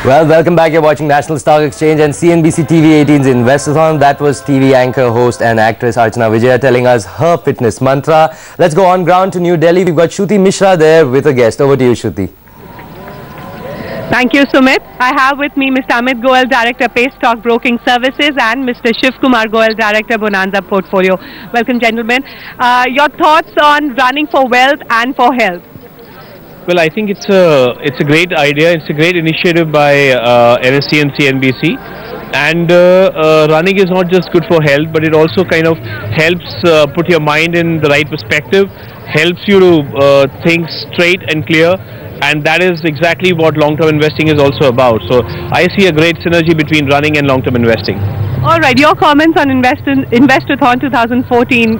Well, welcome back. You're watching National Stock Exchange and CNBC TV 18's Investothon. That was TV anchor, host and actress Archana Vijaya telling us her fitness mantra. Let's go on ground to New Delhi. We've got Shruti Mishra there with a guest. Over to you, Shruti. Thank you, Sumit. I have with me Mr. Goel, Director, Pay Stock Broking Services, and Mr. Shiv Kumar Goel, Director, Bonanza Portfolio. Welcome, gentlemen. Your thoughts on running for wealth and for health? Well, I think it's a great idea. It's a great initiative by NSE and CNBC. And running is not just good for health, but it also kind of helps put your mind in the right perspective, helps you to think straight and clear. And that is exactly what long-term investing is also about. So I see a great synergy between running and long-term investing. All right, your comments on Investothon 2014.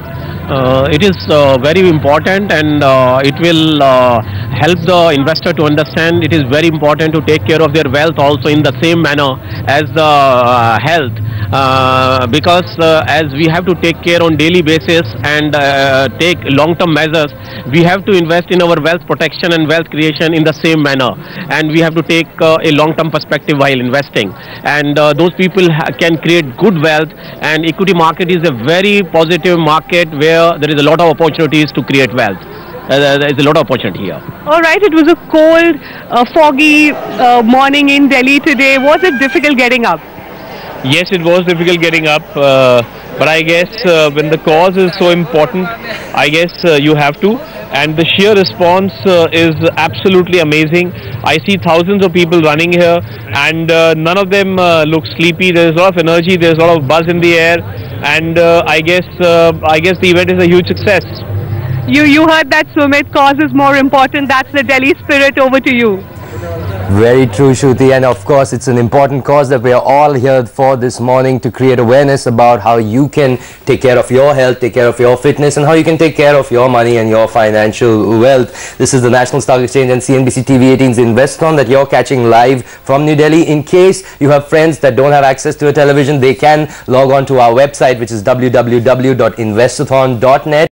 It is very important, and it will help the investor to understand it is very important to take care of their wealth also in the same manner as the health, because as we have to take care on daily basis and take long-term measures, we have to invest in our wealth protection and wealth creation in the same manner, and we have to take a long-term perspective while investing, and those people can create good wealth. And equity market is a very positive market where there is a lot of opportunities to create wealth. There is a lot of opportunity here. All right, it was a cold, foggy morning in Delhi today. Was it difficult getting up? Yes, it was difficult getting up, but I guess when the cause is so important, I guess you have to. And the sheer response is absolutely amazing. I see thousands of people running here, and none of them look sleepy. There's a lot of energy, there's a lot of buzz in the air, and I guess the event is a huge success. You heard that, Sumit. Cause is more important. That's the Delhi spirit. Over to you. Very true, Shruti, and of course it's an important cause that we are all here for this morning, to create awareness about how you can take care of your health, take care of your fitness, and how you can take care of your money and your financial wealth. This is the National Stock Exchange and CNBC TV 18's Investothon that you're catching live from New Delhi. In case you have friends that don't have access to a television, they can log on to our website, which is www.investothon.net.